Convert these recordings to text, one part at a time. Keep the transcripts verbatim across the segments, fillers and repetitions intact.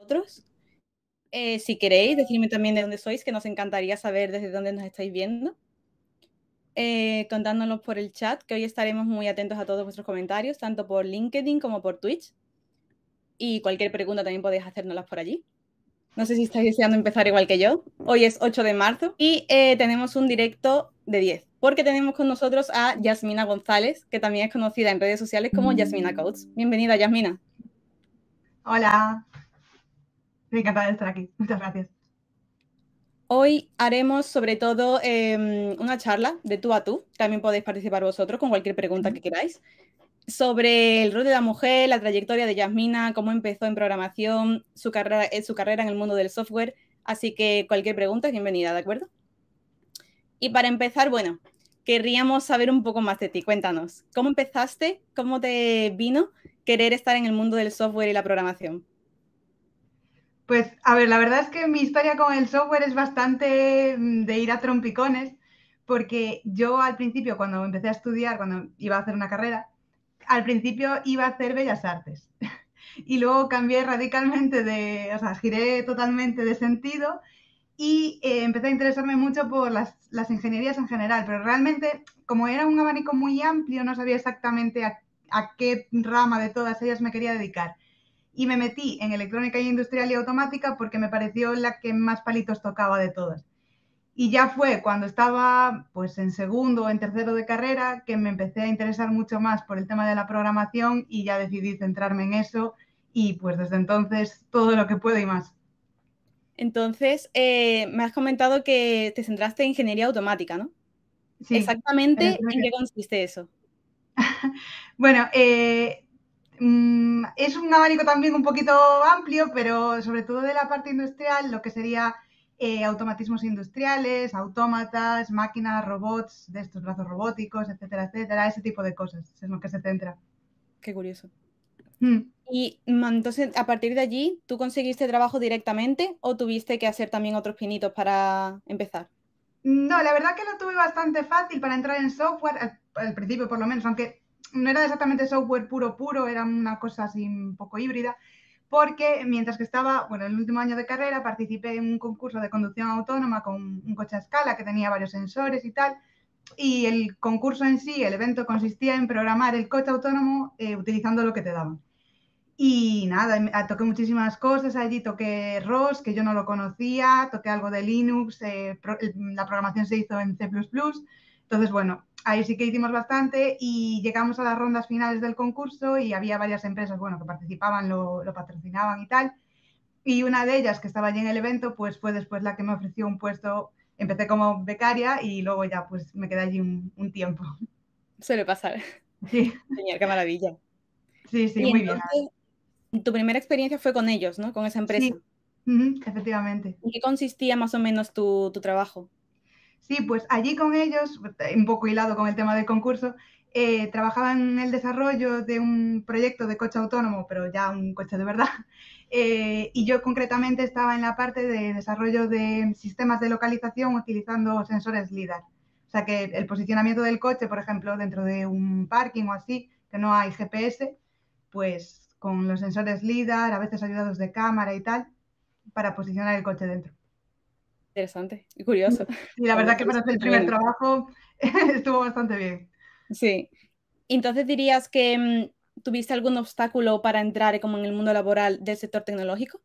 nosotros. Eh, si queréis, decirme también de dónde sois, que nos encantaría saber desde dónde nos estáis viendo. Eh, contándonos por el chat, que hoy estaremos muy atentos a todos vuestros comentarios, tanto por LinkedIn como por Twitch. Y cualquier pregunta también podéis hacérnoslas por allí. No sé si estáis deseando empezar igual que yo. Hoy es ocho de marzo y eh, tenemos un directo de diez, porque tenemos con nosotros a Yasmina González, que también es conocida en redes sociales como Yasmina Codes. Bienvenida, Yasmina. Hola. Me encanta estar aquí. Muchas gracias. Hoy haremos sobre todo eh, una charla de tú a tú. También podéis participar vosotros con cualquier pregunta que queráis. Sobre el rol de la mujer, la trayectoria de Yasmina, cómo empezó en programación, su carrera, su carrera en el mundo del software. Así que cualquier pregunta es bienvenida, ¿de acuerdo? Y para empezar, bueno, querríamos saber un poco más de ti. Cuéntanos, ¿cómo empezaste? ¿Cómo te vino querer estar en el mundo del software y la programación? Pues, a ver, la verdad es que mi historia con el software es bastante de ir a trompicones, porque yo al principio, cuando empecé a estudiar, cuando iba a hacer una carrera, al principio iba a hacer Bellas Artes. Y luego cambié radicalmente de, o sea, giré totalmente de sentido y eh, empecé a interesarme mucho por las, las ingenierías en general, pero realmente, como era un abanico muy amplio, no sabía exactamente a, a qué rama de todas ellas me quería dedicar. Y me metí en electrónica y industrial y automática porque me pareció la que más palitos tocaba de todas. Y ya fue cuando estaba pues en segundo o en tercero de carrera que me empecé a interesar mucho más por el tema de la programación y ya decidí centrarme en eso y pues desde entonces todo lo que puedo y más. Entonces, eh, me has comentado que te centraste en ingeniería automática, ¿no? Sí, en Exactamente, ¿en electrónica. qué consiste eso? Bueno, eh, mm, es un abanico también un poquito amplio, pero sobre todo de la parte industrial, lo que sería eh, automatismos industriales, autómatas, máquinas, robots, de estos brazos robóticos, etcétera, etcétera, ese tipo de cosas, es en lo que se centra. Qué curioso. Mm. Y mm, entonces, a partir de allí, ¿tú conseguiste trabajo directamente o tuviste que hacer también otros pinitos para empezar? No, la verdad que lo tuve bastante fácil para entrar en software, al, al principio por lo menos, aunque no era exactamente software puro puro, era una cosa así un poco híbrida, porque mientras que estaba, bueno, en el último año de carrera participé en un concurso de conducción autónoma con un coche a escala que tenía varios sensores y tal, y el concurso en sí, el evento consistía en programar el coche autónomo eh, utilizando lo que te daban. Y nada, toqué muchísimas cosas allí, toqué R O S, que yo no lo conocía, toqué algo de Linux, eh, pro, la programación se hizo en C plus plus, entonces bueno, ahí sí que hicimos bastante y llegamos a las rondas finales del concurso y había varias empresas, bueno, que participaban, lo, lo patrocinaban y tal, y una de ellas que estaba allí en el evento, pues fue después la que me ofreció un puesto, empecé como becaria y luego ya pues me quedé allí un, un tiempo. Suele pasar. Sí, Genial, qué maravilla. sí, sí, Y muy bien. entonces, tu primera experiencia fue con ellos, ¿no? Con esa Sí, empresa. uh-huh, efectivamente. ¿En qué consistía más o menos tu, tu trabajo? Sí, pues allí con ellos, un poco hilado con el tema del concurso, eh, trabajaba en el desarrollo de un proyecto de coche autónomo, pero ya un coche de verdad. Eh, y yo concretamente estaba en la parte de desarrollo de sistemas de localización utilizando sensores LIDAR. O sea que el posicionamiento del coche, por ejemplo, dentro de un parking o así, que no hay G P S, pues con los sensores LIDAR, a veces ayudados de cámara y tal, para posicionar el coche dentro. Interesante y curioso. Y la verdad que para hacer el primer trabajo estuvo bastante bien. Sí. Entonces dirías que mm, tuviste algún obstáculo para entrar como en el mundo laboral del sector tecnológico.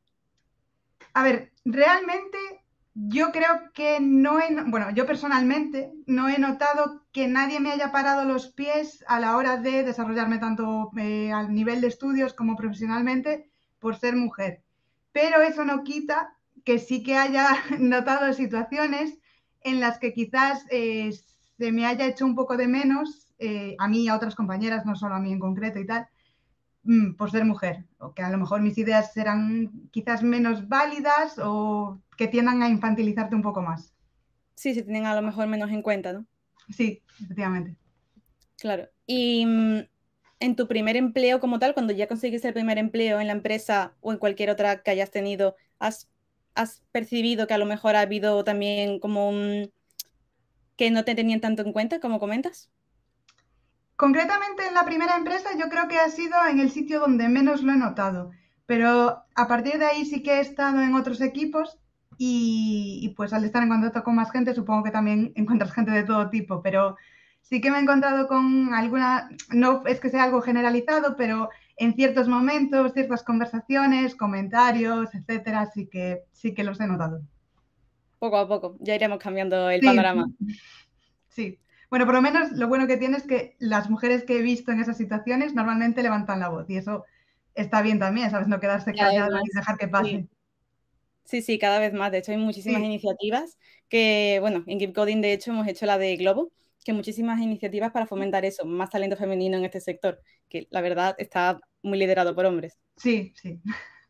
A ver, realmente yo creo que no he, bueno, yo personalmente no he notado que nadie me haya parado los pies a la hora de desarrollarme tanto eh, a nivel de estudios como profesionalmente por ser mujer. Pero eso no quita que sí que haya notado situaciones en las que quizás eh, se me haya hecho un poco de menos, eh, a mí y a otras compañeras, no solo a mí en concreto y tal, mm, por ser mujer, o que a lo mejor mis ideas serán quizás menos válidas o que tiendan a infantilizarte un poco más. Sí, se tienen a lo mejor menos en cuenta, ¿no? Sí, efectivamente. Claro. Y mm, en tu primer empleo como tal, cuando ya conseguiste el primer empleo en la empresa o en cualquier otra que hayas tenido, ¿has, has percibido que a lo mejor ha habido también como un... que no te tenían tanto en cuenta, como comentas? Concretamente en la primera empresa yo creo que ha sido en el sitio donde menos lo he notado, Pero a partir de ahí sí que he estado en otros equipos y, y pues al estar en contacto con más gente supongo que también encuentras gente de todo tipo, pero sí que me he encontrado con alguna, no es que sea algo generalizado, pero en ciertos momentos, ciertas conversaciones, comentarios, etcétera, sí que, sí que los he notado. Poco a poco, ya iremos cambiando el Sí, panorama. sí. Bueno, por lo menos lo bueno que tiene es que las mujeres que he visto en esas situaciones normalmente levantan la voz y eso está bien también, ¿sabes? No quedarse Cada vez callado y más. dejar que Sí. pase. Sí, sí, cada vez más. De hecho, hay muchísimas Sí, iniciativas que, bueno, en Keep Coding, de hecho, hemos hecho la de Globo, que muchísimas iniciativas para fomentar eso, más talento femenino en este sector, que la verdad está muy liderado por hombres. sí, sí.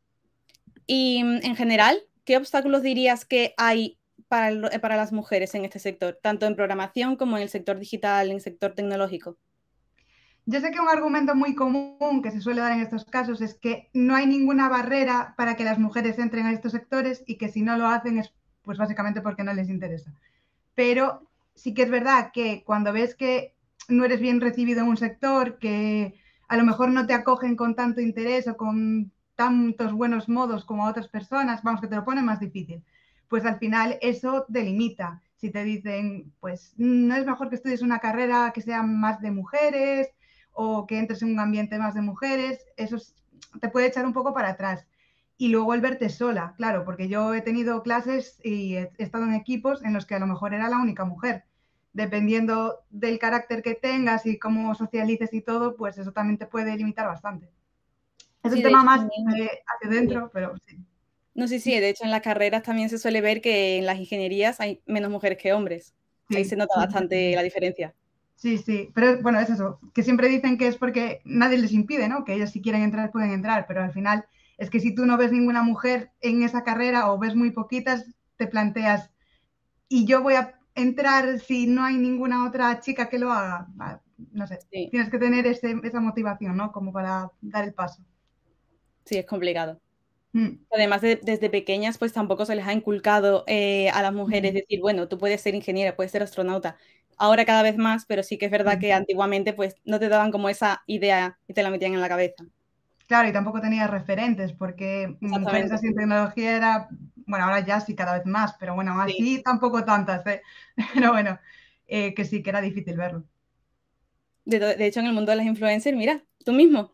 Y mm, en general, ¿qué obstáculos dirías que hay para, el- para las mujeres en este sector, tanto en programación como en el sector digital, en el sector tecnológico? Yo sé que un argumento muy común que se suele dar en estos casos es que no hay ninguna barrera para que las mujeres entren a estos sectores y que si no lo hacen es pues básicamente porque no les interesa. Pero sí que es verdad que cuando ves que no eres bien recibido en un sector, que a lo mejor no te acogen con tanto interés o con tantos buenos modos como a otras personas, vamos, que te lo ponen más difícil, pues al final eso delimita. Si te dicen, pues no es mejor que estudies una carrera que sea más de mujeres o que entres en un ambiente más de mujeres, eso te puede echar un poco para atrás. Y luego el verte sola, claro, porque yo he tenido clases y he estado en equipos en los que a lo mejor era la única mujer. Dependiendo del carácter que tengas y cómo socialices y todo, pues eso también te puede limitar bastante. Es un Sí, de tema hecho más también. eh, hacia Sí. dentro, pero sí. No, sí, sí, de hecho en las carreras también se suele ver que en las ingenierías hay menos mujeres que hombres. Ahí se Sí, nota sí, bastante la diferencia. sí, sí. Pero bueno, es eso, que siempre dicen que es porque nadie les impide, ¿no? Que ellas si quieren entrar pueden entrar, pero al final es que si tú no ves ninguna mujer en esa carrera o ves muy poquitas, te planteas, y yo voy a entrar si no hay ninguna otra chica que lo haga. No sé, Sí, tienes que tener ese, esa motivación, ¿no? Como para dar el paso. sí, es complicado. Mm, Además, de- desde pequeñas, pues tampoco se les ha inculcado eh, a las mujeres mm, decir, bueno, tú puedes ser ingeniera, puedes ser astronauta. Ahora cada vez más, pero sí que es verdad mm. que antiguamente pues no te daban como esa idea y te la metían en la cabeza. Claro, y tampoco tenía referentes, porque mujeres Exactamente. así en tecnología era, bueno, ahora ya sí cada vez más, pero bueno, aún Sí. así tampoco tantas, ¿eh? Pero bueno, eh, que sí, que era difícil verlo. De, de hecho, en el mundo de las influencers, mira, tú mismo.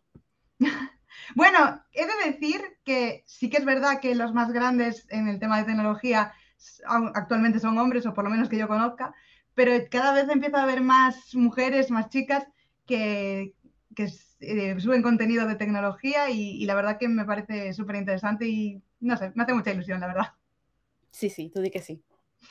Bueno, he de decir que sí que es verdad que los más grandes en el tema de tecnología actualmente son hombres, o por lo menos que yo conozca, pero cada vez empieza a haber más mujeres, más chicas que, que eh, suben contenido de tecnología y, y, la verdad que me parece súper interesante y no sé, me hace mucha ilusión, la verdad. Sí, sí, tú di que sí.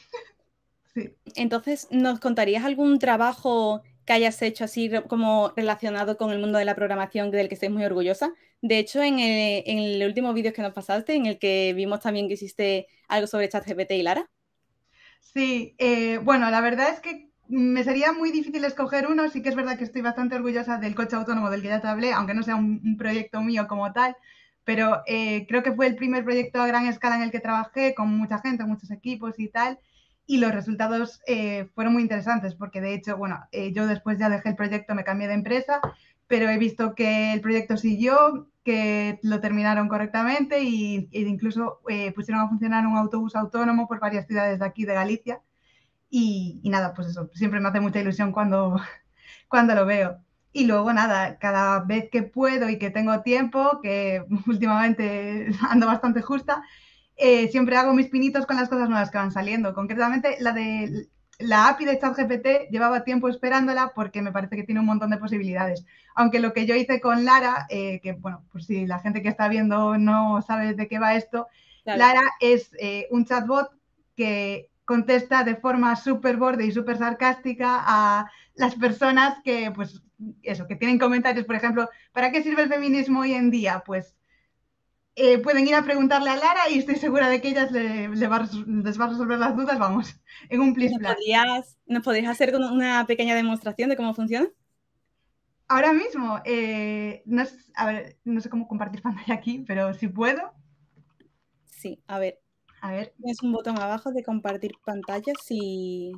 Sí. Entonces, ¿nos contarías algún trabajo que hayas hecho así re- como relacionado con el mundo de la programación del que estés muy orgullosa? De hecho, en el, en el último vídeo que nos pasaste, en el que vimos también que hiciste algo sobre ChatGPT y Lara. Sí, eh, bueno, la verdad es que me sería muy difícil escoger uno. Sí que es verdad que estoy bastante orgullosa del coche autónomo del que ya te hablé, aunque no sea un, un proyecto mío como tal, pero eh, creo que fue el primer proyecto a gran escala en el que trabajé con mucha gente, muchos equipos y tal, y los resultados eh, fueron muy interesantes porque de hecho, bueno, eh, yo después ya dejé el proyecto, me cambié de empresa, pero he visto que el proyecto siguió, que lo terminaron correctamente y, e incluso eh, pusieron a funcionar un autobús autónomo por varias ciudades de aquí, de Galicia. Y, y nada, pues eso, siempre me hace mucha ilusión cuando, cuando lo veo. Y luego nada, cada vez que puedo y que tengo tiempo, que últimamente ando bastante justa, eh, siempre hago mis pinitos con las cosas nuevas que van saliendo. Concretamente, la de la A P I de ChatGPT llevaba tiempo esperándola porque me parece que tiene un montón de posibilidades. Aunque lo que yo hice con Lara, eh, que bueno, pues si la gente que está viendo no sabe de qué va esto, Claro. Lara es eh, un chatbot que contesta de forma súper borde y súper sarcástica a las personas que, pues, eso, que tienen comentarios, por ejemplo, ¿para qué sirve el feminismo hoy en día? Pues eh, pueden ir a preguntarle a Lara y estoy segura de que ellas le, le va a, les va a resolver las dudas, vamos, en un ¿Y plis nos plas. podrías, nos podrías hacer una pequeña demostración de cómo funciona? Ahora mismo, eh, no, es, a ver, no sé cómo compartir pantalla aquí, pero si puedo, Sí, a ver, a ver, tienes un botón abajo de compartir pantalla si,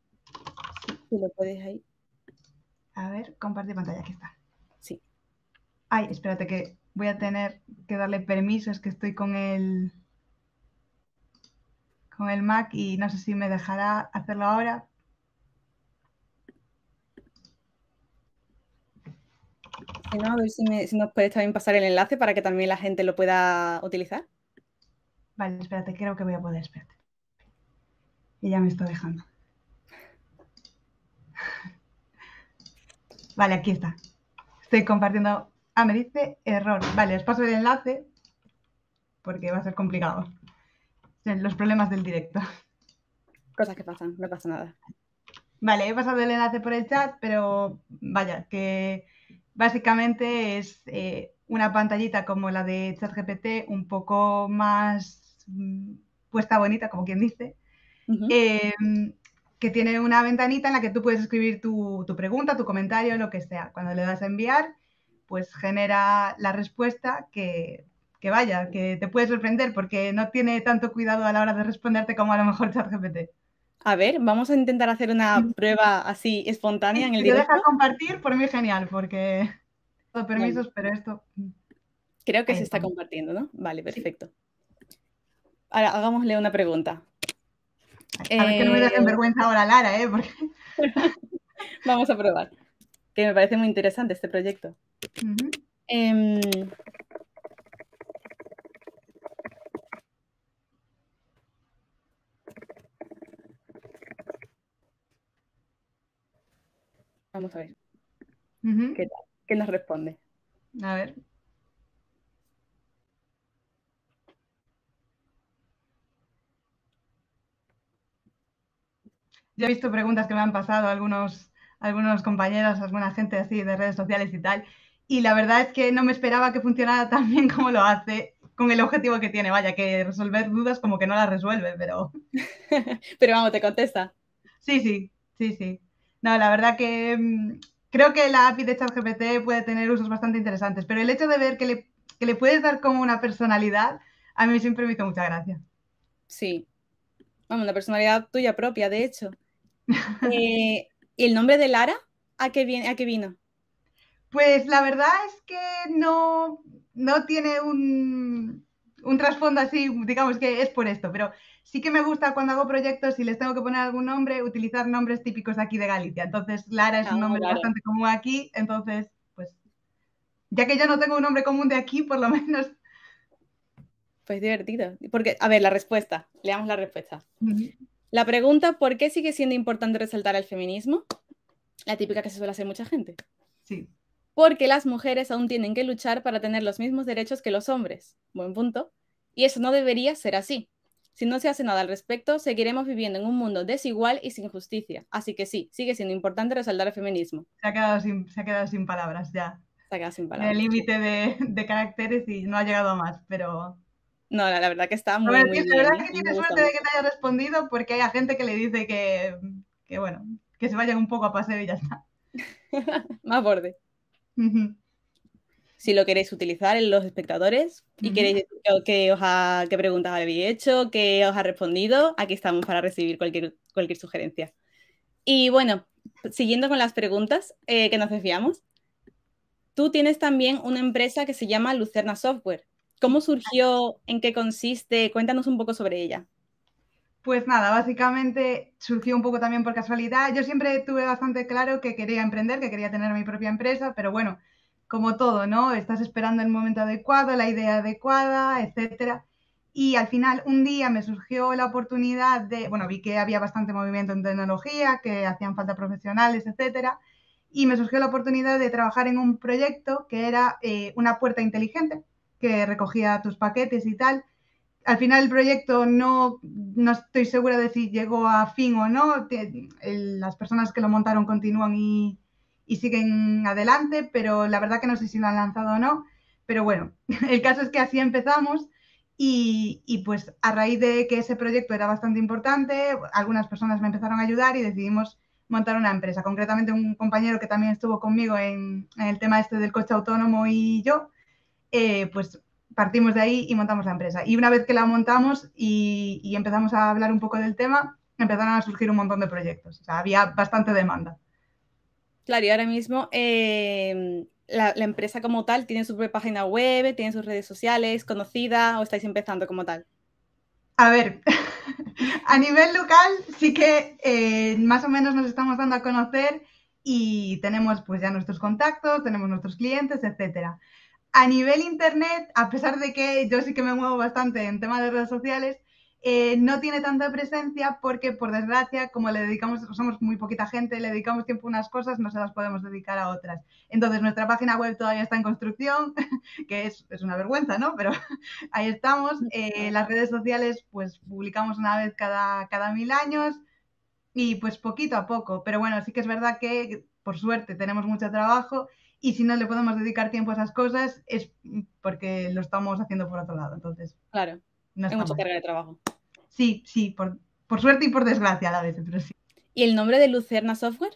si lo puedes ahí. a ver, compartir pantalla, aquí está. Sí. Ay, espérate que voy a tener que darle permisos, que estoy con el, con el Mac y no sé si me dejará hacerlo ahora. Si no, a ver si, me, si nos puedes también pasar el enlace para que también la gente lo pueda utilizar. Vale, espérate, creo que voy a poder, espérate. Y ya me está dejando. Vale, aquí está. Estoy compartiendo. Ah, me dice error. Vale, os paso el enlace porque va a ser complicado. Los problemas del directo. Cosas que pasan, no pasa nada. Vale, he pasado el enlace por el chat, pero vaya, que básicamente es eh, una pantallita como la de ChatGPT, un poco más mm, puesta bonita, como quien dice, Uh-huh. eh, que tiene una ventanita en la que tú puedes escribir tu, tu pregunta, tu comentario, lo que sea. Cuando le das a enviar, pues genera la respuesta que, que vaya, que te puede sorprender porque no tiene tanto cuidado a la hora de responderte como a lo mejor ChatGPT. A ver, vamos a intentar hacer una prueba así espontánea en el Si te dejas directo. compartir, por mí genial, porque todo permisos, Vale. pero esto. Creo que Ahí se está estamos. compartiendo, ¿no? Vale, Sí. perfecto. Ahora, hagámosle una pregunta. A ver que no me Eh, dejen vergüenza ahora, Lara, ¿eh? Porque... Vamos a probar, que me parece muy interesante este proyecto. Uh-huh. Eh, vamos a ver. Uh-huh. ¿Qué tal? ¿Qué nos responde? A ver. Yo he visto preguntas que me han pasado algunos, algunos compañeros, alguna gente así de redes sociales y tal, y la verdad es que no me esperaba que funcionara tan bien como lo hace, con el objetivo que tiene. Vaya, que resolver dudas como que no las resuelve, pero... Pero vamos, te contesta. Sí, sí, sí, sí. No, la verdad que mmm, creo que la A P I de ChatGPT puede tener usos bastante interesantes, pero el hecho de ver que le, que le puedes dar como una personalidad, a mí siempre me hizo mucha gracia. Sí. Vamos, una personalidad tuya propia, de hecho. Eh, ¿Y el nombre de Lara? ¿A qué, viene, a qué vino? Pues la verdad es que no, no tiene un, un trasfondo así, digamos que es por esto, pero sí que me gusta cuando hago proyectos y les tengo que poner algún nombre, utilizar nombres típicos aquí de Galicia. Entonces, Lara es Ah, un nombre claro. bastante común aquí, entonces, pues, ya que yo no tengo un nombre común de aquí, por lo menos. Pues divertido. Porque, a ver, la respuesta. Leamos la respuesta. Uh-huh. La pregunta, ¿por qué sigue siendo importante resaltar el feminismo? La típica que se suele hacer mucha gente. Sí. Porque las mujeres aún tienen que luchar para tener los mismos derechos que los hombres. Buen punto. Y eso no debería ser así. Si no se hace nada al respecto, seguiremos viviendo en un mundo desigual y sin justicia. Así que sí, sigue siendo importante resaltar el feminismo. Se ha quedado sin, se ha quedado sin palabras ya. Se ha quedado sin En el palabras. límite de, de caracteres y no ha llegado a más, pero... No, la, la verdad que está A muy, ver, muy tío, la bien, verdad ¿eh? que A mí me tienes gusta suerte de que mucho. te haya respondido porque hay gente que le dice que, que bueno, que se vayan un poco a paseo y ya está. Más borde. Uh-huh. Si lo queréis utilizar en los espectadores y Uh-huh. queréis decir qué, qué os ha, qué preguntas habéis hecho, qué os ha respondido, aquí estamos para recibir cualquier, cualquier sugerencia. Y bueno, siguiendo con las preguntas eh, que nos desviamos, tú tienes también una empresa que se llama Lucerna Software. ¿Cómo surgió? ¿En qué consiste? Cuéntanos un poco sobre ella. Pues nada, básicamente surgió un poco también por casualidad. Yo siempre tuve bastante claro que quería emprender, que quería tener mi propia empresa, pero bueno, como todo, ¿no? Estás esperando el momento adecuado, la idea adecuada, etcétera. Y al final, un día me surgió la oportunidad de, bueno, vi que había bastante movimiento en tecnología, que hacían falta profesionales, etcétera. Y me surgió la oportunidad de trabajar en un proyecto que era eh, una puerta inteligente que recogía tus paquetes y tal. Al final el proyecto no, no estoy segura de si llegó a fin o no. Las personas que lo montaron continúan y, y siguen adelante, pero la verdad que no sé si lo han lanzado o no. Pero bueno, el caso es que así empezamos y, y pues a raíz de que ese proyecto era bastante importante, algunas personas me empezaron a ayudar y decidimos montar una empresa. Concretamente un compañero que también estuvo conmigo en, en el tema este del coche autónomo y yo, eh, pues partimos de ahí y montamos la empresa. Y una vez que la montamos y, y empezamos a hablar un poco del tema, empezaron a surgir un montón de proyectos. O sea, había bastante demanda. Claro, y ahora mismo, eh, la, la empresa como tal tiene su propia página web, tiene sus redes sociales, conocida, o estáis empezando como tal? A ver, a nivel local sí que eh, más o menos nos estamos dando a conocer y tenemos pues ya nuestros contactos, tenemos nuestros clientes, etcétera. A nivel internet, a pesar de que yo sí que me muevo bastante en temas de redes sociales, eh, no tiene tanta presencia porque, por desgracia, como le dedicamos, somos muy poquita gente, le dedicamos tiempo a unas cosas, no se las podemos dedicar a otras. Entonces, nuestra página web todavía está en construcción, que es, es una vergüenza, ¿no? Pero ahí estamos. Eh, las redes sociales, pues publicamos una vez cada, cada mil años y pues poquito a poco. Pero bueno, sí que es verdad que, por suerte, tenemos mucho trabajo y si no le podemos dedicar tiempo a esas cosas es porque lo estamos haciendo por otro lado. Entonces, Claro, no hay está mucha mal. carga de trabajo. Sí, sí, por, por suerte y por desgracia a la vez, pero sí. ¿Y el nombre de Lucerna Software?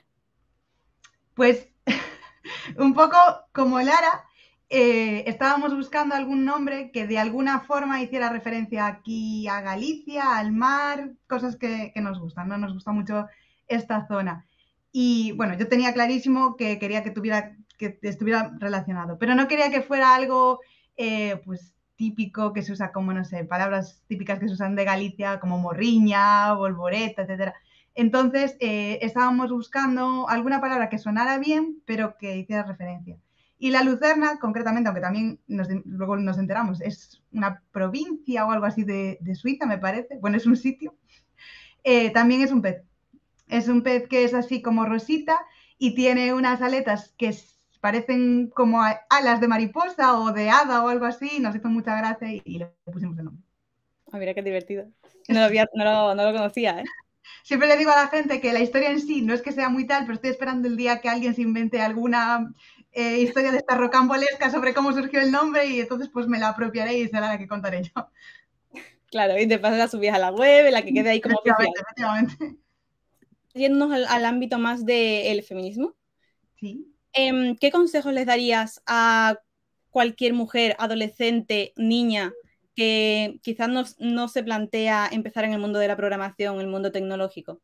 Pues un poco como Lara, eh, estábamos buscando algún nombre que de alguna forma hiciera referencia aquí a Galicia, al mar, cosas que, que nos gustan, ¿no? Nos gusta mucho esta zona. Y bueno, yo tenía clarísimo que quería que tuviera, que estuviera relacionado, pero no quería que fuera algo, eh, pues típico que se usa como, no sé, palabras típicas que se usan de Galicia, como morriña, volvoreta, etcétera. Entonces, eh, estábamos buscando alguna palabra que sonara bien, pero que hiciera referencia. Y la Lucerna, concretamente, aunque también nos, luego nos enteramos, es una provincia o algo así de, de Suiza, me parece. Bueno, es un sitio. Eh, también es un pez. Es un pez que es así como rosita y tiene unas aletas que parecen como alas de mariposa o de hada o algo así. Nos hizo mucha gracia y, y le pusimos el nombre. Ah, mira qué divertido. No lo, había, no lo, no lo conocía, ¿eh? Siempre le digo a la gente que la historia en sí no es que sea muy tal, pero estoy esperando el día que alguien se invente alguna eh, historia de esta rocambolesca sobre cómo surgió el nombre y entonces pues me la apropiaré y será la que contaré yo. Claro, y después la subís a la web, la que quede ahí como oficial. Efectivamente, efectivamente. Yéndonos al, al ámbito más del feminismo, Sí. eh, ¿qué consejos les darías a cualquier mujer, adolescente, niña, que quizás no, no se plantea empezar en el mundo de la programación, el mundo tecnológico?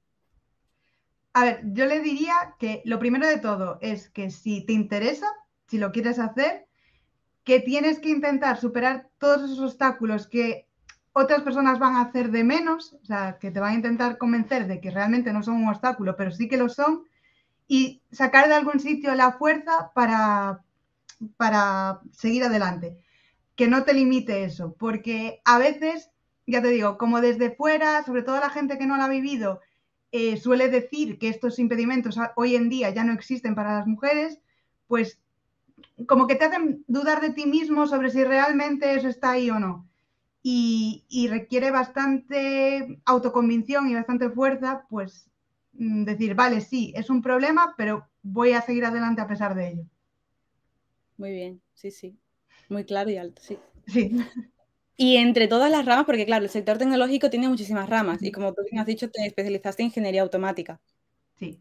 A ver, yo le diría que lo primero de todo es que si te interesa, si lo quieres hacer, que tienes que intentar superar todos esos obstáculos que otras personas van a hacer de menos, o sea, que te van a intentar convencer de que realmente no son un obstáculo, pero sí que lo son, y sacar de algún sitio la fuerza para, para seguir adelante. Que no te limite eso, porque a veces, ya te digo, como desde fuera, sobre todo la gente que no lo ha vivido, eh, suele decir que estos impedimentos hoy en día ya no existen para las mujeres, pues como que te hacen dudar de ti mismo sobre si realmente eso está ahí o no. Y, y requiere bastante autoconvicción y bastante fuerza, pues decir, vale, sí, es un problema, pero voy a seguir adelante a pesar de ello. Muy bien, sí, sí. Muy claro y alto, sí. Sí. Y entre todas las ramas, porque claro, el sector tecnológico tiene muchísimas ramas y como tú bien Sí. has dicho, te especializaste en ingeniería automática. Sí.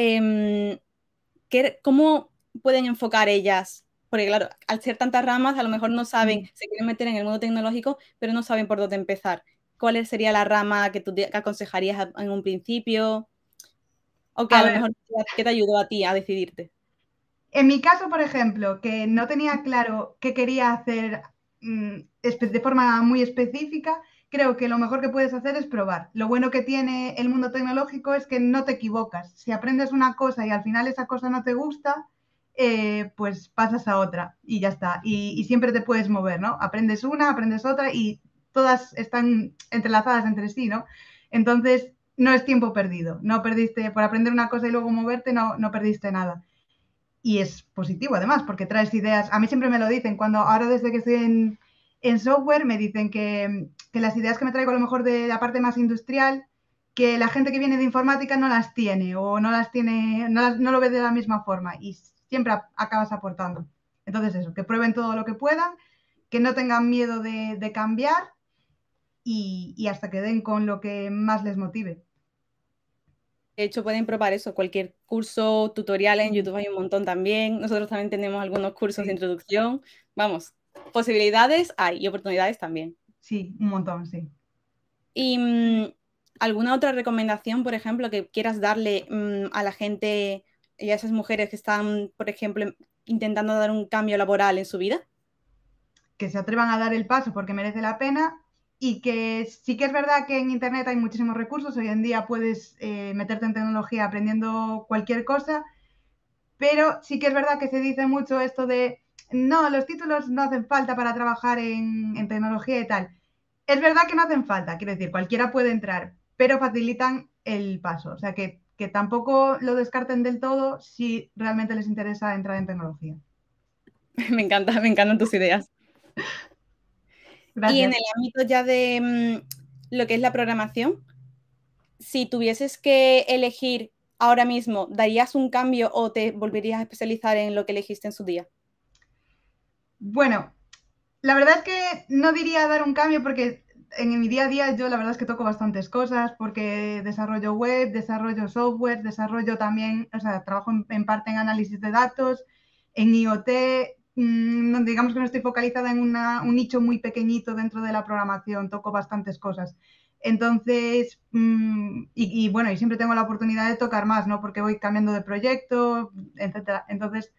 Eh, ¿qué, ¿Cómo pueden enfocar ellas? Porque claro, al ser tantas ramas, a lo mejor no saben, se quieren meter en el mundo tecnológico, pero no saben por dónde empezar. ¿Cuál sería la rama que tú que aconsejarías en un principio? O que A a lo ver, mejor, ¿qué te ayudó a ti a decidirte? en mi caso, por ejemplo, que no tenía claro qué quería hacer mmm, de forma muy específica, creo que lo mejor que puedes hacer es probar. Lo bueno que tiene el mundo tecnológico es que no te equivocas. Si aprendes una cosa y al final esa cosa no te gusta, eh, pues pasas a otra y ya está. Y, y siempre te puedes mover, ¿no? Aprendes una, aprendes otra y todas están entrelazadas entre sí, ¿no? Entonces, no es tiempo perdido. No perdiste, por aprender una cosa y luego moverte, no, no perdiste nada. Y es positivo además, porque traes ideas. A mí siempre me lo dicen, cuando ahora desde que estoy en, en software, me dicen que, que, las ideas que me traigo a lo mejor de la parte más industrial, que la gente que viene de informática no las tiene o no las tiene, no, las, no lo ve de la misma forma y siempre acabas aportando. Entonces eso, que prueben todo lo que puedan, que no tengan miedo de, de cambiar y, y hasta que den con lo que más les motive. De hecho, pueden probar eso, cualquier curso, tutorial en YouTube hay un montón también. Nosotros también tenemos algunos cursos de Sí, introducción. Vamos, posibilidades hay y oportunidades también. sí, un montón, sí. ¿Y mmm, alguna otra recomendación, por ejemplo, que quieras darle mmm, a la gente y a esas mujeres que están, por ejemplo, intentando dar un cambio laboral en su vida? Que se atrevan a dar el paso porque merece la pena y que sí que es verdad que en Internet hay muchísimos recursos. Hoy en día puedes eh, meterte en tecnología aprendiendo cualquier cosa, pero sí que es verdad que se dice mucho esto de no, los títulos no hacen falta para trabajar en, en tecnología y tal. Es verdad que no hacen falta, quiero decir, cualquiera puede entrar, pero facilitan el paso. O sea, que, que tampoco lo descarten del todo si realmente les interesa entrar en tecnología. Me encanta, me encantan tus ideas. Y en Gracias. el ámbito ya de mm, lo que es la programación, si tuvieses que elegir ahora mismo, ¿darías un cambio o te volverías a especializar en lo que elegiste en su día? Bueno, la verdad es que no diría dar un cambio porque en mi día a día yo la verdad es que toco bastantes cosas porque desarrollo web, desarrollo software, desarrollo también, o sea, trabajo en, en parte en análisis de datos, en IoT, mmm, digamos que no estoy focalizada en una, un nicho muy pequeñito dentro de la programación, toco bastantes cosas. Entonces, mmm, y, y, bueno, y siempre tengo la oportunidad de tocar más, ¿no? Porque voy cambiando de proyecto, etcétera. Entonces,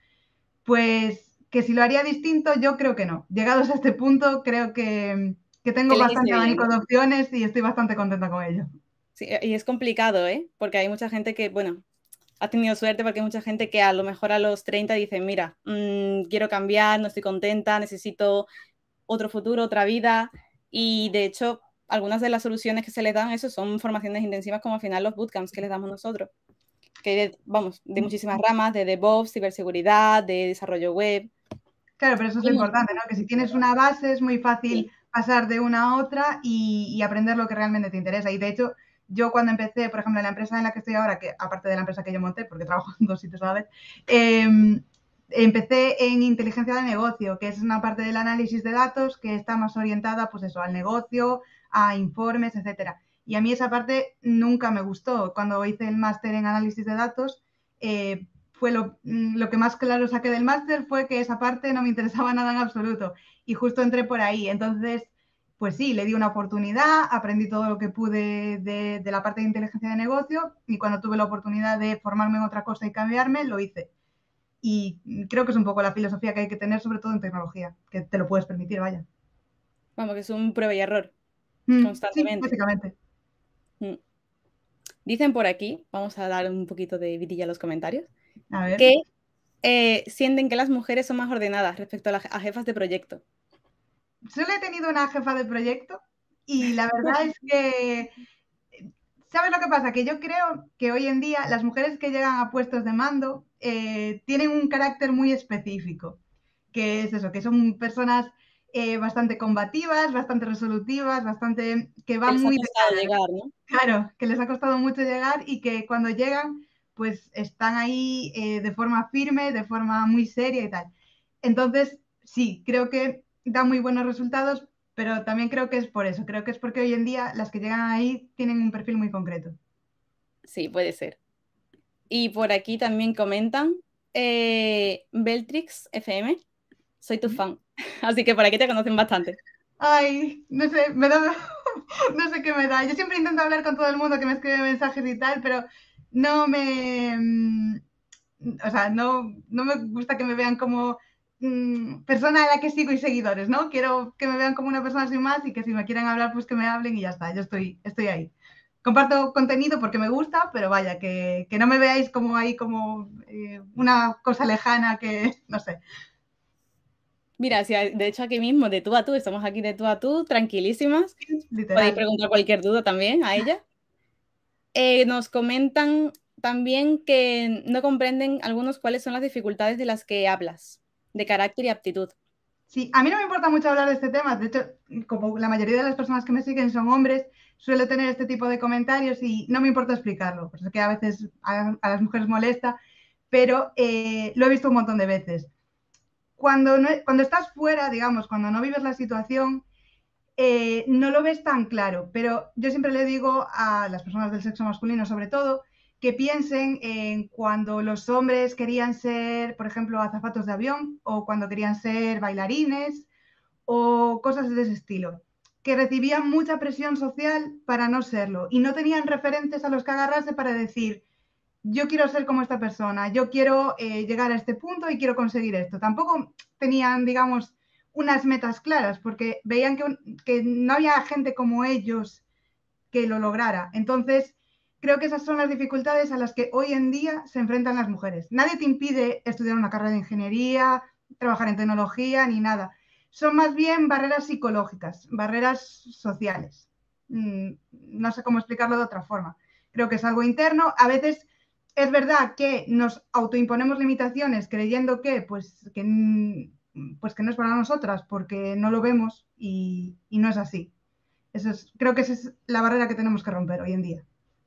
pues que si lo haría distinto, yo creo que no. Llegados a este punto, creo que, que tengo Que elegiste bastante bien, abanico ¿no? de opciones y estoy bastante contenta con ello. Sí, y es complicado, ¿eh? Porque hay mucha gente que, bueno, ha tenido suerte porque hay mucha gente que a lo mejor a los treinta dice, mira, mmm, quiero cambiar, no estoy contenta, necesito otro futuro, otra vida. Y de hecho, algunas de las soluciones que se les dan eso son formaciones intensivas como al final los bootcamps que les damos nosotros. Que vamos, de muchísimas ramas, de DevOps, ciberseguridad, de desarrollo web. Claro, pero eso es lo importante, ¿no? Que si tienes una base es muy fácil Sí. pasar de una a otra y, y aprender lo que realmente te interesa. Y de hecho, yo cuando empecé, por ejemplo, en la empresa en la que estoy ahora, que aparte de la empresa que yo monté, porque trabajo en dos sitios a la vez, eh, empecé en inteligencia de negocio, que es una parte del análisis de datos que está más orientada, pues eso, al negocio, a informes, etcétera. Y a mí esa parte nunca me gustó. Cuando hice el máster en análisis de datos, eh, fue lo, lo, que más claro saqué del máster fue que esa parte no me interesaba nada en absoluto y justo entré por ahí. Entonces, pues sí, le di una oportunidad, aprendí todo lo que pude de, de la parte de inteligencia de negocio y cuando tuve la oportunidad de formarme en otra cosa y cambiarme, lo hice. Y creo que es un poco la filosofía que hay que tener, sobre todo en tecnología, que te lo puedes permitir, vaya. Vamos, que es un prueba y error Mm, sí, constantemente. básicamente. Mm. Dicen por aquí, vamos a dar un poquito de vidilla a los comentarios, A ver. que eh, sienten que las mujeres son más ordenadas respecto a, la, a jefas de proyecto. Solo he tenido una jefa de proyecto y la verdad es que, ¿sabes lo que pasa? Que yo creo que hoy en día las mujeres que llegan a puestos de mando eh, tienen un carácter muy específico, que es eso, que son personas eh, bastante combativas, bastante resolutivas, bastante que Que van les ha muy de costado cara, ¿no? llegar, ¿no? Claro, que les ha costado mucho llegar y que cuando llegan, pues están ahí eh, de forma firme, de forma muy seria y tal. Entonces, sí, creo que da muy buenos resultados, pero también creo que es por eso. Creo que es porque hoy en día las que llegan ahí tienen un perfil muy concreto. Sí, puede ser. Y por aquí también comentan, eh, Beltrix F M, soy tu fan. Así que por aquí te conocen bastante. Ay, no sé, me da, no sé qué me da. Yo siempre intento hablar con todo el mundo que me escribe mensajes y tal, pero no me, mm, o sea, no, no me gusta que me vean como mmm, persona a la que sigo y seguidores, ¿no? Quiero que me vean como una persona sin más y que si me quieren hablar, pues que me hablen y ya está, yo estoy, estoy ahí. Comparto contenido porque me gusta, pero vaya, que, que no me veáis como ahí como eh, una cosa lejana que, no sé. Mira, si de hecho aquí mismo, de tú a tú, estamos aquí de tú a tú, tranquilísimas. Podéis Literal. preguntar cualquier duda también a ella. Eh, nos comentan también que no comprenden algunos cuáles son las dificultades de las que hablas, de carácter y aptitud. Sí, a mí no me importa mucho hablar de este tema. De hecho, como la mayoría de las personas que me siguen son hombres, suelo tener este tipo de comentarios y no me importa explicarlo. Pues es que a veces a, a las mujeres molesta, pero eh, lo he visto un montón de veces. Cuando, no, cuando estás fuera, digamos, cuando no vives la situación, eh, no lo ves tan claro. Pero yo siempre le digo a las personas del sexo masculino, sobre todo, que piensen en cuando los hombres querían ser, por ejemplo, azafatos de avión o cuando querían ser bailarines o cosas de ese estilo, que recibían mucha presión social para no serlo y no tenían referentes a los que agarrarse para decir, yo quiero ser como esta persona, yo quiero eh, llegar a este punto y quiero conseguir esto. Tampoco tenían, digamos, unas metas claras, porque veían que, que no había gente como ellos que lo lograra. Entonces, creo que esas son las dificultades a las que hoy en día se enfrentan las mujeres. Nadie te impide estudiar una carrera de ingeniería, trabajar en tecnología, ni nada. Son más bien barreras psicológicas, barreras sociales. Mm, No sé cómo explicarlo de otra forma. Creo que es algo interno. A veces es verdad que nos autoimponemos limitaciones creyendo que, pues, que, pues, que no es para nosotras porque no lo vemos y, y no es así. Eso es, creo que esa es la barrera que tenemos que romper hoy en día.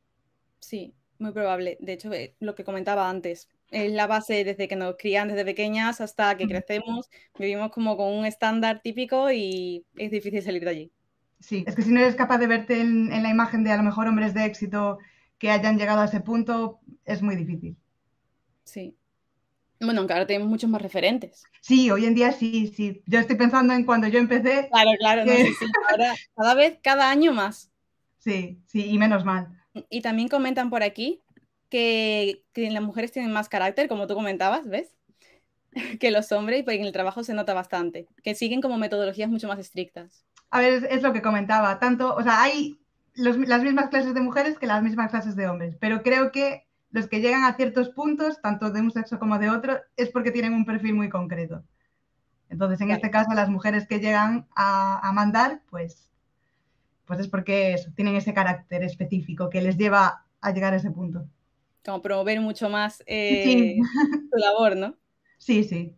Sí, muy probable. De hecho, eh, lo que comentaba antes, es la base desde que nos crían desde pequeñas hasta que crecemos, vivimos como con un estándar típico y es difícil salir de allí. Sí, es que si no eres capaz de verte en, en la imagen de a lo mejor hombres de éxito que hayan llegado a ese punto, es muy difícil. Sí. Bueno, aunque ahora tenemos muchos más referentes. Sí, hoy en día sí, sí. Yo estoy pensando en cuando yo empecé, Claro, claro, no, que sí, sí. Ahora, cada vez, cada año más. sí, sí, y menos mal. Y también comentan por aquí que, que las mujeres tienen más carácter, como tú comentabas, ¿ves? Que los hombres, y pues en el trabajo se nota bastante, que siguen como metodologías mucho más estrictas. A ver, es, es lo que comentaba, tanto, o sea, hay los- las mismas clases de mujeres que las mismas clases de hombres, pero creo que los que llegan a ciertos puntos, tanto de un sexo como de otro, es porque tienen un perfil muy concreto. Entonces, en Claro, este caso, las mujeres que llegan a, a mandar, pues pues es porque eso, tienen ese carácter específico que les lleva a llegar a ese punto. como promover mucho más Sí, eh, su labor, ¿no? sí, sí.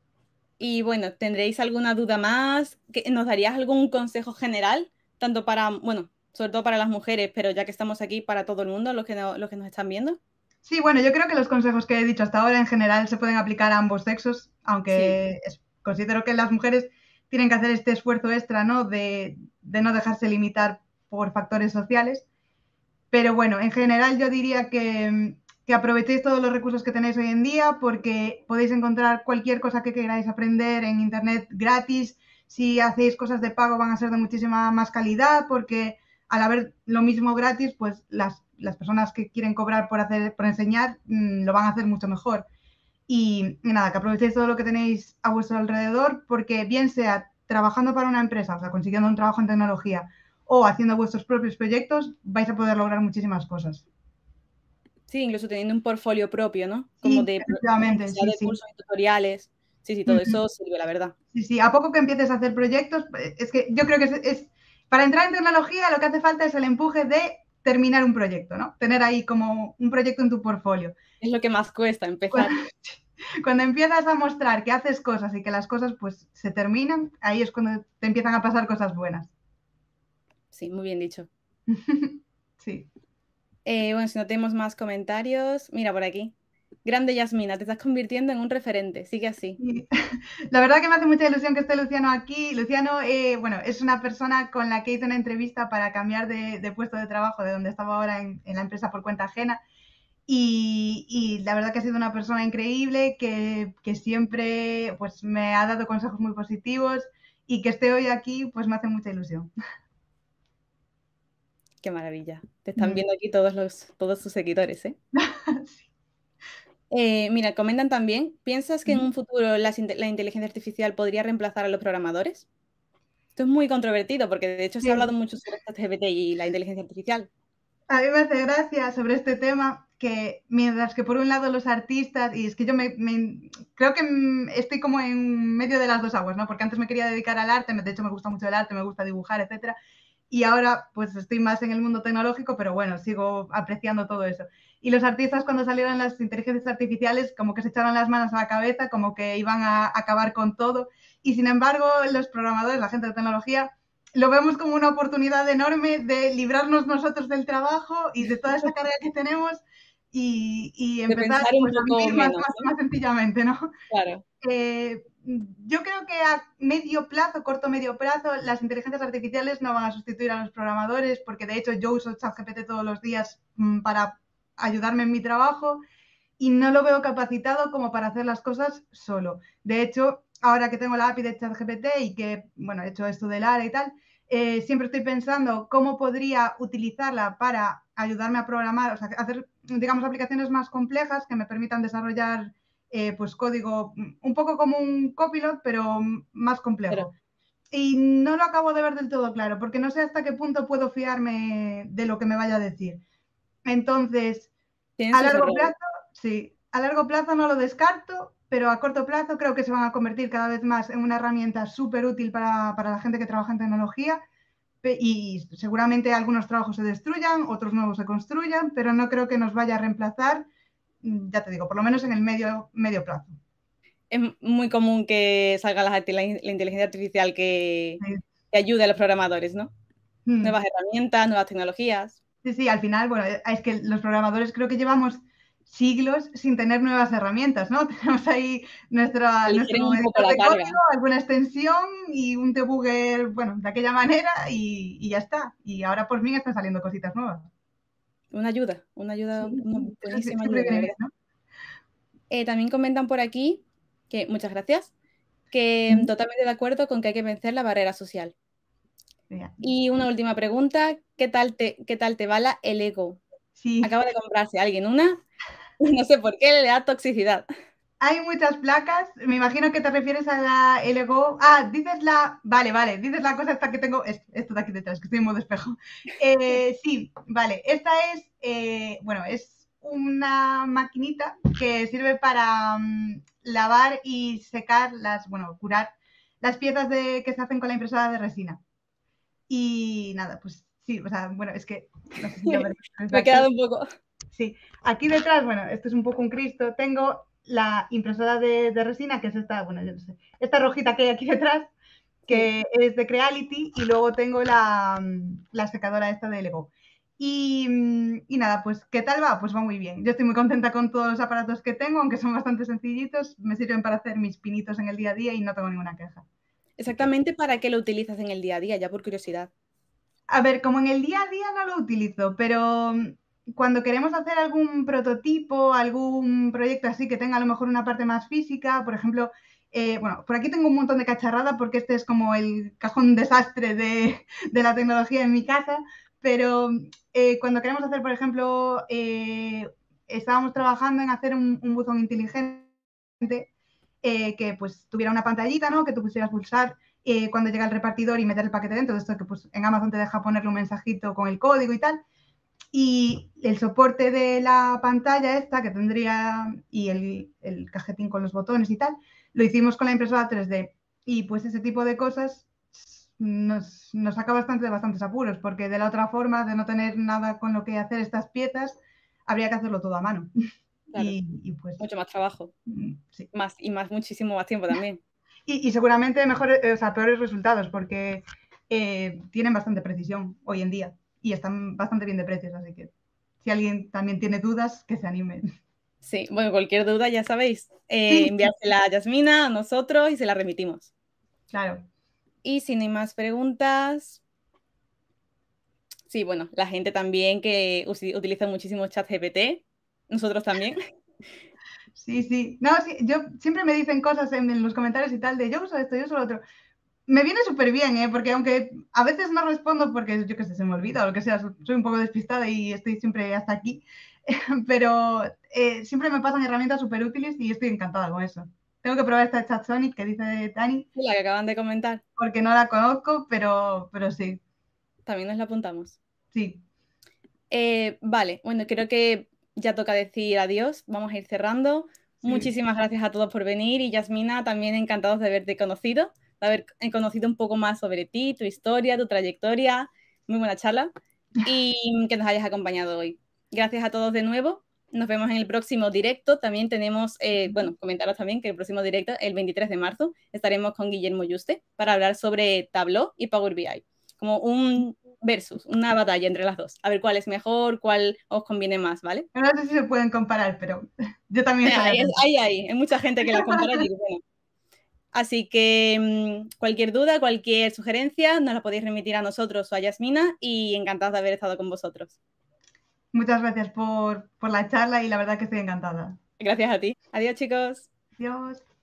Y bueno, ¿tendréis alguna duda más? ¿Que- ¿Nos darías algún consejo general? Tanto para, bueno, sobre todo para las mujeres, pero ya que estamos aquí, para todo el mundo, los que, no- los que nos están viendo. Sí, bueno, yo creo que los consejos que he dicho hasta ahora en general se pueden aplicar a ambos sexos, Sí, aunque es- considero que las mujeres tienen que hacer este esfuerzo extra, ¿no? De, de no dejarse limitar por factores sociales. Pero bueno, en general yo diría que, que aprovechéis todos los recursos que tenéis hoy en día porque podéis encontrar cualquier cosa que queráis aprender en Internet gratis. Si hacéis cosas de pago van a ser de muchísima más calidad porque al haber lo mismo gratis, pues las, las personas que quieren cobrar por, hacer, por enseñar mmm, lo van a hacer mucho mejor. Y, y nada, que aprovechéis todo lo que tenéis a vuestro alrededor porque bien sea trabajando para una empresa, o sea, consiguiendo un trabajo en tecnología, o haciendo vuestros propios proyectos, vais a poder lograr muchísimas cosas. sí, incluso teniendo un portfolio propio, ¿no? Como Sí, de, que efectivamente, sea sí, de sí. cursos y tutoriales. Sí, sí, todo Ujú. eso sirve, la verdad. Sí, sí, a poco que empieces a hacer proyectos, es que yo creo que es, es, para entrar en tecnología lo que hace falta es el empuje de terminar un proyecto, ¿no? Tener ahí como un proyecto en tu portfolio. Es lo que más cuesta Cuando, empezar. cuando empiezas a mostrar que haces cosas y que las cosas pues se terminan, ahí es cuando te empiezan a pasar cosas buenas. Sí, muy bien dicho. Sí. Eh, bueno, si no tenemos más comentarios, mira por aquí. Grande Yasmina, te estás convirtiendo en un referente, sigue así. Y la verdad que me hace mucha ilusión que esté Luciano aquí. Luciano, eh, bueno, es una persona con la que hice una entrevista para cambiar de, de puesto de trabajo de donde estaba ahora en, en la empresa por cuenta ajena. Y, y, la verdad que ha sido una persona increíble que, que siempre pues, me ha dado consejos muy positivos y que esté hoy aquí pues me hace mucha ilusión. Qué maravilla. Te están Mm. viendo aquí todos los, todos sus seguidores, ¿eh? Sí. Eh, mira, comentan también, ¿piensas que en un futuro las inte- la inteligencia artificial podría reemplazar a los programadores? Esto es muy controvertido porque de hecho se ha hablado Sí. mucho sobre ChatGPT y la inteligencia artificial. A mí me hace gracia sobre este tema que mientras que por un lado los artistas, y es que yo me, me, creo que estoy como en medio de las dos aguas, ¿no? Porque antes me quería dedicar al arte, de hecho me gusta mucho el arte, me gusta dibujar, etcétera, y ahora pues estoy más en el mundo tecnológico, pero bueno, sigo apreciando todo eso. Y los artistas cuando salieron las inteligencias artificiales como que se echaron las manos a la cabeza, como que iban a acabar con todo, y sin embargo los programadores, la gente de tecnología, lo vemos como una oportunidad enorme de librarnos nosotros del trabajo y de toda esa carga que tenemos y, y De empezar pensar un pues, a poco vivir más, menos, más, ¿no? más sencillamente, ¿no? Claro. Eh, yo creo que a medio plazo, corto medio plazo, las inteligencias artificiales no van a sustituir a los programadores, porque de hecho yo uso ChatGPT todos los días mmm, para ayudarme en mi trabajo y no lo veo capacitado como para hacer las cosas solo. De hecho, ahora que tengo la A P I de ChatGPT y que, bueno, he hecho esto del A R A y tal, eh, siempre estoy pensando cómo podría utilizarla para ayudarme a programar, o sea, hacer, digamos, aplicaciones más complejas que me permitan desarrollar eh, pues código un poco como un copilot, pero más complejo. Pero, Y no lo acabo de ver del todo claro, porque no sé hasta qué punto puedo fiarme de lo que me vaya a decir. Entonces, tienen a sus largo errores. plazo, sí, a largo plazo no lo descarto, pero a corto plazo creo que se van a convertir cada vez más en una herramienta súper útil para, para la gente que trabaja en tecnología y seguramente algunos trabajos se destruyan, otros nuevos se construyan, pero no creo que nos vaya a reemplazar, ya te digo, por lo menos en el medio, medio plazo. Es muy común que salga la, la inteligencia artificial que, Sí. que ayude a los programadores, ¿no? Hmm. Nuevas herramientas, nuevas tecnologías. Sí, sí, al final, bueno, es que los programadores creo que llevamos siglos sin tener nuevas herramientas, ¿no? Tenemos ahí nuestra, nuestro Aligeren un poco editor la de carga. código, alguna extensión y un debugger, bueno, de aquella manera y, y ya está. Y ahora por fin están saliendo cositas nuevas. Una ayuda, una ayuda, Sí, una sí, eso buenísima siempre ayuda, la viene bien, verdad. ¿no? Eh, también comentan por aquí, que muchas gracias, que Uh -huh. totalmente de acuerdo con que hay que vencer la barrera social. Yeah. Y una última pregunta, ¿qué tal te, qué tal te va la el ego? Sí. Acaba de comprarse alguien una, no sé por qué, le da toxicidad. Hay muchas placas, me imagino que te refieres a la L G O. Ah, dices la, vale, vale, dices la cosa esta que tengo, esto, esto de aquí detrás, que estoy en modo espejo. Eh, sí, vale, esta es, eh, bueno, es una maquinita que sirve para um, lavar y secar las, bueno, curar las piezas de, que se hacen con la impresora de resina. Y nada, pues sí, o sea, bueno, es que, no sé si lo veréis desde Me he aquí. quedado un poco... Sí, aquí detrás, bueno, esto es un poco un Cristo, tengo la impresora de, de resina, que es esta, bueno, yo no sé, esta rojita que hay aquí detrás, que sí. Es de Creality, y luego tengo la, la secadora esta de Lego. Y, y, nada, pues, ¿qué tal va? Pues va muy bien. Yo estoy muy contenta con todos los aparatos que tengo, aunque son bastante sencillitos, me sirven para hacer mis pinitos en el día a día y no tengo ninguna queja. Exactamente, ¿para qué lo utilizas en el día a día? Ya por curiosidad. A ver, como en el día a día no lo utilizo, pero cuando queremos hacer algún prototipo, algún proyecto así que tenga a lo mejor una parte más física, por ejemplo, eh, bueno, por aquí tengo un montón de cacharrada porque este es como el cajón desastre de, de la tecnología en mi casa, pero eh, cuando queremos hacer, por ejemplo, eh, estábamos trabajando en hacer un, un buzón inteligente eh, que pues tuviera una pantallita, ¿no? Que tú pusieras pulsar eh, cuando llega el repartidor y meter el paquete dentro, esto que pues en Amazon te deja ponerle un mensajito con el código y tal. Y el soporte de la pantalla esta que tendría y el, el cajetín con los botones y tal, lo hicimos con la impresora tres D. Y pues ese tipo de cosas nos, nos saca bastante de bastantes apuros, porque de la otra forma, de no tener nada con lo que hacer estas piezas, habría que hacerlo todo a mano. Claro, y, y pues... mucho más trabajo. Sí. Más, y más, muchísimo más tiempo también. Y, y seguramente mejores, o sea, peores resultados, porque eh, tienen bastante precisión hoy en día y están bastante bien de precios, así que si alguien también tiene dudas, que se anime. Sí, bueno, cualquier duda ya sabéis, eh, Sí. enviársela a Yasmina, a nosotros y se la remitimos. Claro. Y si no hay más preguntas, sí, bueno, la gente también que utiliza muchísimo ChatGPT, nosotros también. Sí, sí. No, sí, yo siempre me dicen cosas en, en los comentarios y tal de yo uso esto, yo uso lo otro. Me viene súper bien, ¿eh? Porque aunque a veces no respondo porque yo qué sé, se me olvida o lo que sea, soy un poco despistada y estoy siempre hasta aquí, pero eh, siempre me pasan herramientas súper útiles y estoy encantada con eso. Tengo que probar esta ChatSonic que dice Dani. La que acaban de comentar. Porque no la conozco, pero, pero sí. También nos la apuntamos. Sí. Eh, vale, bueno, creo que ya toca decir adiós. Vamos a ir cerrando. Sí. Muchísimas gracias a todos por venir y Yasmina, también encantados de haberte conocido, de haber conocido un poco más sobre ti, tu historia, tu trayectoria. Muy buena charla y que nos hayas acompañado hoy. Gracias a todos de nuevo. Nos vemos en el próximo directo. También tenemos, eh, bueno, comentaros también que el próximo directo, el veintitrés de marzo, estaremos con Guillermo Yuste para hablar sobre Tableau y Power B I. Como un versus, una batalla entre las dos. A ver cuál es mejor, cuál os conviene más, ¿vale? No sé si se pueden comparar, pero yo también estoy Hay, atenta. hay, hay, hay mucha gente que las compara y digo, bueno. Así que mmm, cualquier duda, cualquier sugerencia, nos la podéis remitir a nosotros o a Yasmina y encantados de haber estado con vosotros. Muchas gracias por, por la charla y la verdad que estoy encantada. Gracias a ti. Adiós, chicos. Adiós.